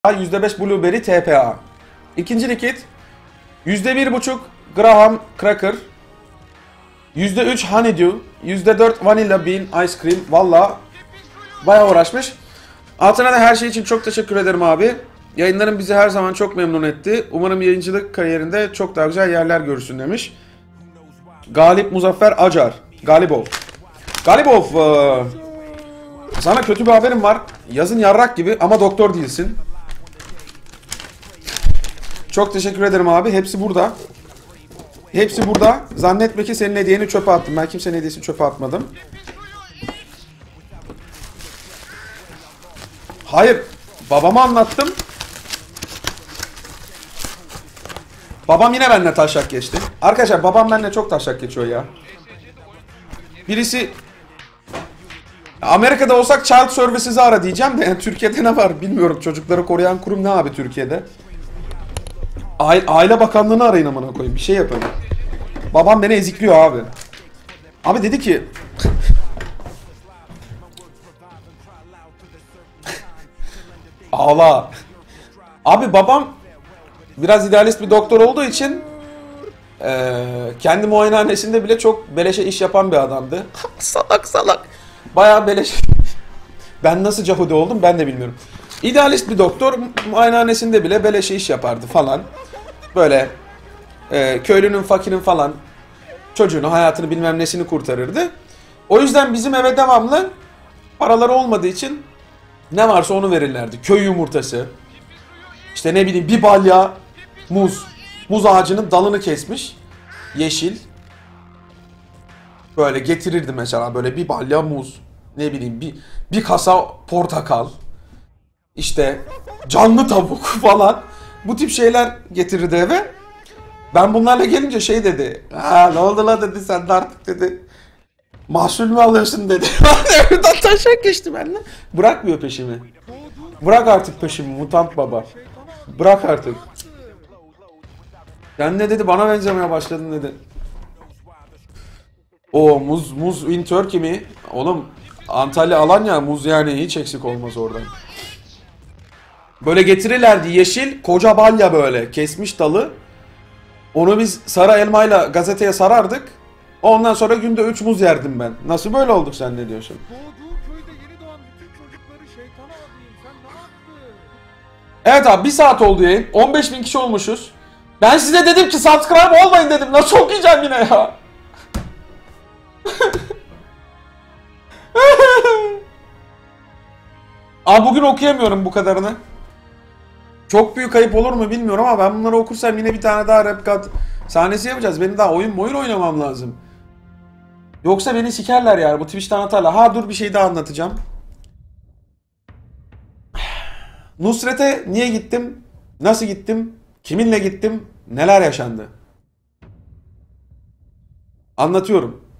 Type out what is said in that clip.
%5 Blueberry TPA. İkinci likit %1,5 Graham Cracker, %3 Honeydew, %4 Vanilla Bean Ice Cream. Valla bayağı uğraşmış. Altına da her şey için çok teşekkür ederim abi. Yayınların bizi her zaman çok memnun etti. Umarım yayıncılık kariyerinde çok daha güzel yerler görürsün demiş. Galip Muzaffer Acar. Galibov. Galibov, sana kötü bir haberim var. Yazın yarrak gibi ama doktor değilsin. Çok teşekkür ederim abi. Hepsi burada. Hepsi burada. Zannetme ki senin hediyeni çöpe attım. Ben kimsenin hediyesini çöpe atmadım. Hayır. Babama anlattım. Babam yine benimle taşak geçti. Arkadaşlar babam benimle çok taşak geçiyor ya. Birisi Amerika'da olsak Child Services'i ara diyeceğim de yani Türkiye'de ne var bilmiyorum. Çocukları koruyan kurum ne abi Türkiye'de? Aile Bakanlığı'nı arayın amına koyayım. Bir şey yapın. Babam beni ezikliyor abi. Abi dedi ki ağla. Abi babam biraz idealist bir doktor olduğu için kendi muayenehanesinde bile çok beleşe iş yapan bir adamdı. Salak salak. Bayağı beleş. Ben nasıl Cahudi oldum ben de bilmiyorum. İdealist bir doktor muayenehanesinde bile beleşe iş yapardı falan. Böyle köylünün, fakirin falan çocuğunu, hayatını bilmem nesini kurtarırdı. O yüzden bizim eve devamlı paraları olmadığı için ne varsa onu verirlerdi. Köy yumurtası, işte ne bileyim bir balya muz. Muz ağacının dalını kesmiş. Yeşil. Böyle getirirdi mesela böyle bir balya muz. Ne bileyim bir kasa portakal. İşte canlı tavuk falan. Bu tip şeyler getirirdi eve. Ben bunlarla gelince şey dedi. Ha ne oldu la dedi sen de artık dedi. Mahsul mü alıyorsun dedi. Evden taşak geçti benimle. Bırakmıyor peşimi. Bırak artık peşimi mutant baba. Bırak artık. Sen ne dedi bana benzemeye başladın dedi. O muz in Turkey mi? Oğlum Antalya Alanya muz yani hiç eksik olmaz oradan. Böyle getirirlerdi yeşil koca balya böyle kesmiş dalı. Onu biz sarı elmayla gazeteye sarardık. Ondan sonra günde 3 muz yerdim ben. Nasıl böyle olduk sen ne diyorsun? Doğduğu köyde yeni doğan bütün çocukları şeytana adayım. Sen ne yaptın? Evet abi 1 saat oldu yayın. 15.000 kişi olmuşuz. Ben size dedim ki subscribe olmayın dedim. Nasıl okuyacağım yine ya? Abi bugün okuyamıyorum bu kadarını. Çok büyük ayıp olur mu bilmiyorum ama ben bunları okursam yine bir tane daha rap cut sahnesi yapacağız. Benim daha oyun oynamam lazım. Yoksa beni sikerler yani bu Twitch'ten atarlar. Ha dur bir şey daha anlatacağım. Nusret'e niye gittim? Nasıl gittim? Kiminle gittim? Neler yaşandı? Anlatıyorum.